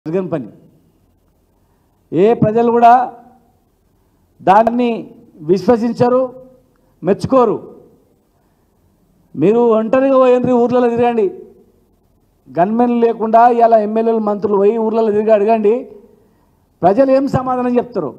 జరగని పని. ఏ ప్రజలు కూడా దాన్ని విశ్వసించరు, మెచ్చుకోరు. మీరు ఒంటరిగా పోయిన ఊర్లలో తిరగండి, గన్మెన్లు లేకుండా ఇలా ఎమ్మెల్యేలు మంత్రులు పోయి ఊర్లలో తిరిగి అడగండి, ప్రజలు ఏం సమాధానం చెప్తారు?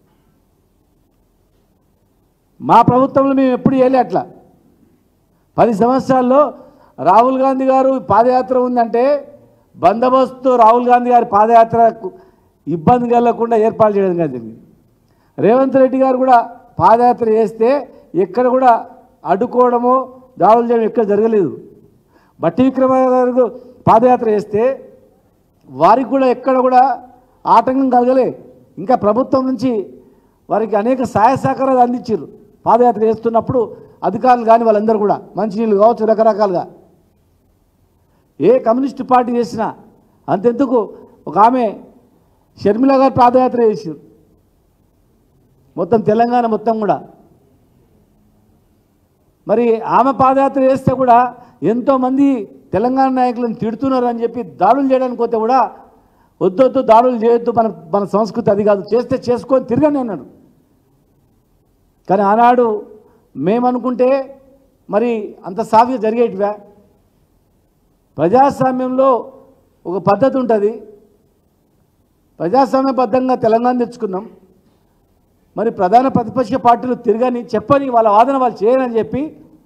మా ప్రభుత్వంలో మేము ఎప్పుడు చేయలే అట్లా. 10 సంవత్సరాల్లో రాహుల్ గాంధీ గారు పాదయాత్ర ఉందంటే బందోబస్తు రాహుల్ గాంధీ గారి పాదయాత్రకు ఇబ్బంది కలగకుండా ఏర్పాటు చేయడం జరిగింది. రేవంత్ రెడ్డి గారు కూడా పాదయాత్ర చేస్తే ఎక్కడ కూడా అడ్డుకోవడమో దాడులు చేయడం ఎక్కడ జరగలేదు. బట్టి విక్రమార్క గారు పాదయాత్ర చేస్తే వారికి కూడా ఎక్కడ కూడా ఆటంకం కలగలే. ఇంకా ప్రభుత్వం నుంచి వారికి అనేక సహాయ సహకారాలు అందించారు. పాదయాత్ర చేస్తున్నప్పుడు అధికారులు కానీ వాళ్ళందరూ కూడా మంచినీళ్ళు కావచ్చు, రకరకాలుగా ఏ కమ్యూనిస్టు పార్టీ చేసినా అంతెందుకు ఒక ఆమె షర్మిల గారు పాదయాత్ర చేశారు, మొత్తం తెలంగాణ మొత్తం కూడా. మరి ఆమె పాదయాత్ర చేస్తే కూడా ఎంతోమంది తెలంగాణ నాయకులను తిడుతున్నారు అని చెప్పి దాడులు చేయడానికి పోతే కూడా వద్దొద్దు దాడులు చేయొద్దు, మన సంస్కృతి అది కాదు, చేస్తే చేసుకొని తిరగని అన్నాడు. కానీ ఆనాడు మేమనుకుంటే మరి అంత సాఫీగా జరిగేటివా? ప్రజాస్వామ్యంలో ఒక పద్ధతి ఉంటుంది, ప్రజాస్వామ్యబద్ధంగా తెలంగాణ తెచ్చుకున్నాం. మరి ప్రధాన ప్రతిపక్ష పార్టీలు తిరగని చెప్పని వాళ్ళ వాదన వాళ్ళు చేయరని చెప్పి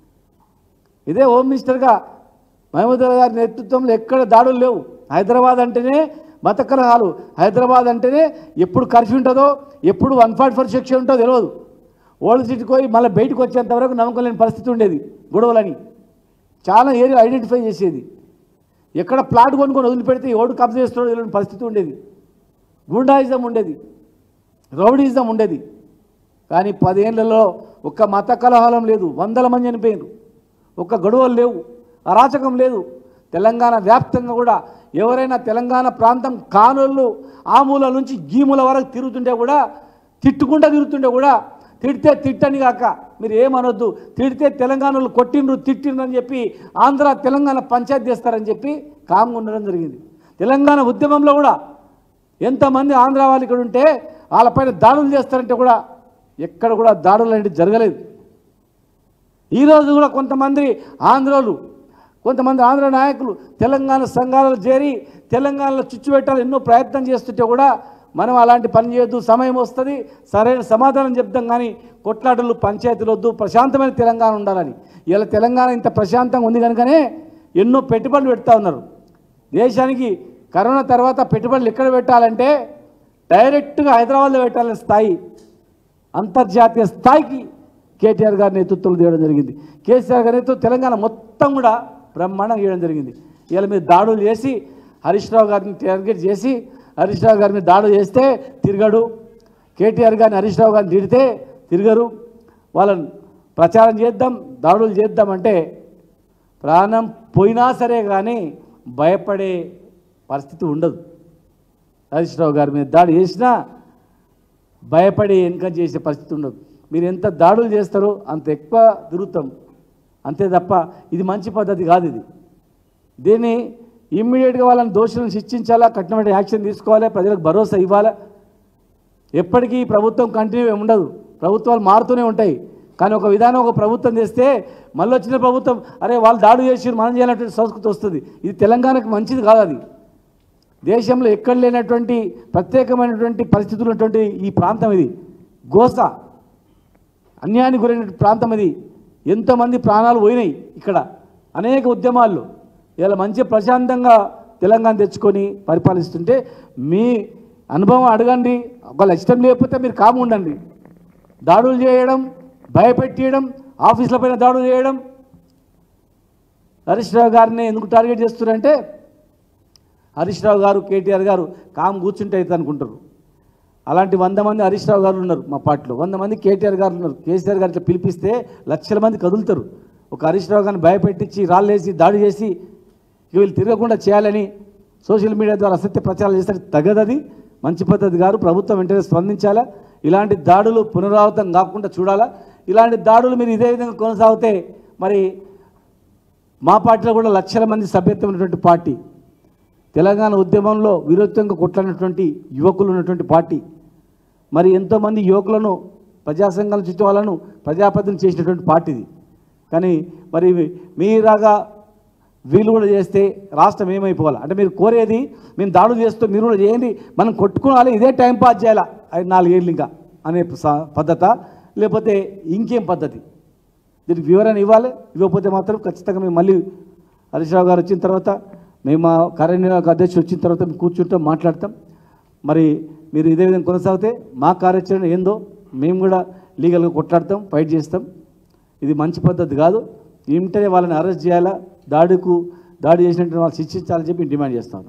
ఇదే హోమ్ మినిస్టర్గా మహమూద్ గారి నేతృత్వంలో ఎక్కడ దాడులు లేవు. హైదరాబాద్ అంటేనే మత కలహాలు, హైదరాబాద్ అంటేనే ఎప్పుడు కర్ఫ్యూ ఉంటుందో, ఎప్పుడు 144 సెక్షన్ ఉంటుందో తెలియదు. ఓల్డ్ సిటీకి పోయి మళ్ళీ బయటకు వచ్చేంత వరకు నమ్మకం లేని పరిస్థితి ఉండేది. గొడవలని చాలా ఏరియా ఐడెంటిఫై చేసేది. ఎక్కడ ప్లాట్ కొనుక్కొని వదిలిపెడితే ఎవడు కబ్జా చేస్తున్నాడో తెలియని పరిస్థితి ఉండేది. గూండాయిజం ఉండేది, రౌడీయిజం ఉండేది. కానీ 10 ఏళ్లలో ఒక్క మత కలహాలం లేదు, 100 మంది చనిపోయారు, ఒక్క గొడవలు లేవు, అరాచకం లేదు. తెలంగాణ వ్యాప్తంగా కూడా ఎవరైనా తెలంగాణ ప్రాంతం కానోళ్ళు ఆ మూల నుంచి ఈ మూల వరకు తిరుగుతుంటే కూడా తిట్టుకుంటూ తిరుగుతుంటే కూడా తిడితే తిట్టని కాక మీరు ఏమనొద్దు, తిడితే తెలంగాణలో కొట్టిండ్రు తిట్టిండ్రు అని చెప్పి ఆంధ్ర తెలంగాణ పంచాయతీ చేస్తారని చెప్పి కామ్గా ఉండడం జరిగింది. తెలంగాణ ఉద్యమంలో కూడా ఎంతమంది ఆంధ్ర వాళ్ళు ఇక్కడ ఉంటే వాళ్ళపైన దాడులు చేస్తారంటే కూడా ఎక్కడ కూడా దాడులు అనేవి జరగలేదు. ఈరోజు కూడా కొంతమంది ఆంధ్ర నాయకులు తెలంగాణ సంఘాలలో చేరి తెలంగాణలో చుచ్చు పెట్టాలని ఎన్నో ప్రయత్నం చేస్తుంటే కూడా మనం అలాంటి పని చేయొద్దు, సమయం వస్తుంది, సరైన సమాధానం చెప్తాం, కానీ కొట్లాటలు పంచాయతీలు వద్దు, ప్రశాంతమైన తెలంగాణ ఉండాలని. ఇలా తెలంగాణ ఇంత ప్రశాంతంగా ఉంది కనుకనే ఎన్నో పెట్టుబడులు పెడతా ఉన్నారు. దేశానికి కరోనా తర్వాత పెట్టుబడులు ఎక్కడ పెట్టాలంటే డైరెక్ట్గా హైదరాబాద్లో పెట్టాలనే స్థాయి, అంతర్జాతీయ స్థాయికి కేటీఆర్ గారి నేతృత్వంలో చేయడం జరిగింది. కేసీఆర్ గారి నేతృత్వం తెలంగాణ మొత్తం కూడా బ్రహ్మాండంగా చేయడం జరిగింది. ఇలా మీరు దాడులు చేసి హరీష్ రావు గారిని టార్గెట్ చేసి హరీష్ రావు గారి మీద దాడులు చేస్తే తిరగడు, కేటీఆర్ గారిని హరీష్ రావు గారిని తిడితే తిరగరు. వాళ్ళని ప్రచారం చేద్దాం, దాడులు చేద్దామంటే ప్రాణం పోయినా సరే కానీ భయపడే పరిస్థితి ఉండదు. హరీష్ రావు గారి మీద దాడి చేసినా భయపడి వెనుక చేసే పరిస్థితి ఉండదు. మీరు ఎంత దాడులు చేస్తారో అంత ఎక్కువ తిరుగుతాం, అంతే తప్ప ఇది మంచి పద్ధతి కాదు. దీన్ని ఇమ్మీడియట్గా వాళ్ళని దోషులను శిక్షించాలా, కఠినమైన యాక్షన్ తీసుకోవాలి, ప్రజలకు భరోసా ఇవ్వాలి. ఎప్పటికీ ప్రభుత్వం కంటిన్యూ ఉండదు, ప్రభుత్వాలు మారుతూనే ఉంటాయి. కానీ ఒక విధానం ఒక ప్రభుత్వం చేస్తే మళ్ళీ వచ్చిన ప్రభుత్వం అరే వాళ్ళు దాడులు చేసి మనం చేయాలన్నటువంటి సంస్కృతి వస్తుంది. ఇది తెలంగాణకు మంచిది కాదు. అది దేశంలో ఎక్కడ లేనటువంటి ప్రత్యేకమైనటువంటి పరిస్థితులు ఉన్నటువంటి ఈ ప్రాంతం, ఇది గోస అన్యాయానికి గురైన ప్రాంతం. ఇది ఎంతోమంది ప్రాణాలు పోయినాయి ఇక్కడ అనేక ఉద్యమాల్లో. ఇలా మంచి ప్రశాంతంగా తెలంగాణ తెచ్చుకొని పరిపాలిస్తుంటే మీ అనుభవం అడగండి. ఒకవేళ ఇష్టం లేకపోతే మీరు కాము ఉండండి. దాడులు చేయడం, భయపెట్టేయడం, ఆఫీసులపైన దాడులు చేయడం. హరీష్ రావు గారిని ఎందుకు టార్గెట్ చేస్తున్నారంటే హరీష్ రావు గారు కేటీఆర్ గారు కాము కూర్చుంటే అయితే అనుకుంటారు. అలాంటి 100 మంది హరీష్ రావు గారు ఉన్నారు మా పార్టీలో, 100 మంది కేటీఆర్ గారు ఉన్నారు. కేసీఆర్ గారితో పిలిపిస్తే లక్షల మంది కదులుతారు. ఒక హరీష్ రావు గారిని భయపెట్టించి రాళ్ళేసి దాడి చేసి వీళ్ళు తిరగకుండా చేయాలని సోషల్ మీడియా ద్వారా అసత్య ప్రచారాలు చేస్తే తగదది, మంచి పద్ధతి గారు. ప్రభుత్వం వెంటనే స్పందించాలా, ఇలాంటి దాడులు పునరావృతం కాకుండా చూడాలా. ఇలాంటి దాడులు మీరు ఇదే విధంగా కొనసాగితే మరి మా పార్టీలో కూడా లక్షల మంది సభ్యత్వం ఉన్నటువంటి పార్టీ తెలంగాణ ఉద్యమంలో విరోధంగా కొట్లాడినటువంటి యువకులు ఉన్నటువంటి పార్టీ. మరి ఎంతోమంది యువకులను ప్రజా సంఘాల చుట్టూ వాళ్ళను ప్రజాప్రతినిధులు చేసినటువంటి పార్టీది. కానీ మరి మీరాగా వీళ్ళు కూడా చేస్తే రాష్ట్రం ఏమైపోవాలి? అంటే మీరు కోరేది మేము దాడులు చేస్తూ మీరు కూడా చేయండి, మనం కొట్టుకోవాలి, ఇదే టైం పాస్ చేయాలా 4 ఏళ్ళు ఇంకా అనే పద్ధత, లేకపోతే ఇంకేం పద్ధతి? దీనికి వివరణ ఇవ్వాలి. ఇవ్వకపోతే మాత్రం ఖచ్చితంగా మేము మళ్ళీ హరీష్ రావు గారు వచ్చిన తర్వాత, మేము మా కార్యనిర్వాహక అధ్యక్షుడు వచ్చిన తర్వాత మేము కూర్చుంటాం, మాట్లాడతాం. మరి మీరు ఇదే విధంగా కొనసాగితే మా కార్యాచరణ ఏందో మేము కూడా లీగల్గా కొట్లాడతాం, ఫైట్ చేస్తాం. ఇది మంచి పద్ధతి కాదు. ఏమిటనే వాళ్ళని అరెస్ట్ చేయాలా, దాడి చేసినట్టు వాళ్ళు శిక్షించాలని చెప్పి డిమాండ్ చేస్తాం.